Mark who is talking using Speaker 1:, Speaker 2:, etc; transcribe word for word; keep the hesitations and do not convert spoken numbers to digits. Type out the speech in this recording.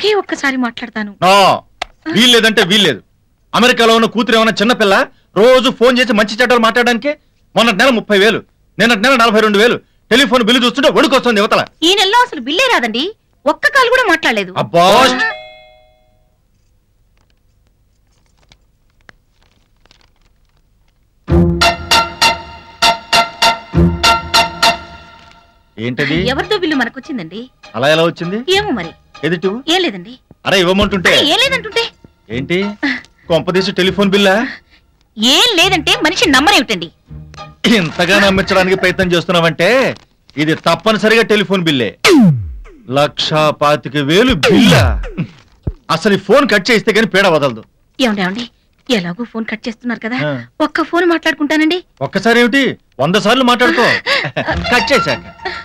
Speaker 1: ఒకే ఒక్కసారి మాట్లాడతాను.
Speaker 2: వీల్లేదంటే వీల్లేదు. అమెరికాలో ఉన్న కూతురు ఏమన్నా చిన్నపిల్ల? రోజు ఫోన్ చేసి మంచి చెడ్డలు మాట్లాడడానికి. మొన్నటి నెల ముప్పై వేలు, నిన్నటి నెల నలభై రెండు వేలు. టెలిఫోన్ బిల్లు చూస్తుంటే వణుకొస్తుంది యువతల.
Speaker 1: ఈ నెలలో అసలు బిల్లే రాదండి. ఒక్క కాల్ కూడా మాట్లాడలేదు.
Speaker 2: అబ్బా, ఏంటది?
Speaker 1: ఎవరితో బిల్లు మనకొచ్చిందండి.
Speaker 2: అలా ఎలా వచ్చింది?
Speaker 1: ఏమో మరి.
Speaker 2: ఎదుటి
Speaker 1: ఏం లేదండి.
Speaker 2: అరే ఇవ్వమంటుంటే
Speaker 1: ఏం లేదంటుంటే
Speaker 2: ఏంటి? కొంపదీసి టెలిఫోన్ బిల్లా?
Speaker 1: ఏం లేదంటే మనిషి నమ్మరేమిటండి?
Speaker 2: ఇంతగా నమ్మించడానికి ప్రయత్నం చేస్తున్నావంటే ఇది తప్పనిసరిగా టెలిఫోన్ బిల్లే. లక్షా పాతిక వేలు బిల్లా? అసలు ఈ ఫోన్ కట్ చేస్తే గానీ పీడ వదలదు.
Speaker 1: ఏమండి ఏమండి ఎలాగో ఫోన్ కట్ చేస్తున్నారు కదా, ఒక్క ఫోన్ మాట్లాడుకుంటానండి.
Speaker 2: ఒక్కసారి ఏమిటి, వంద సార్లు మాట్లాడుకో. కట్ చేశాక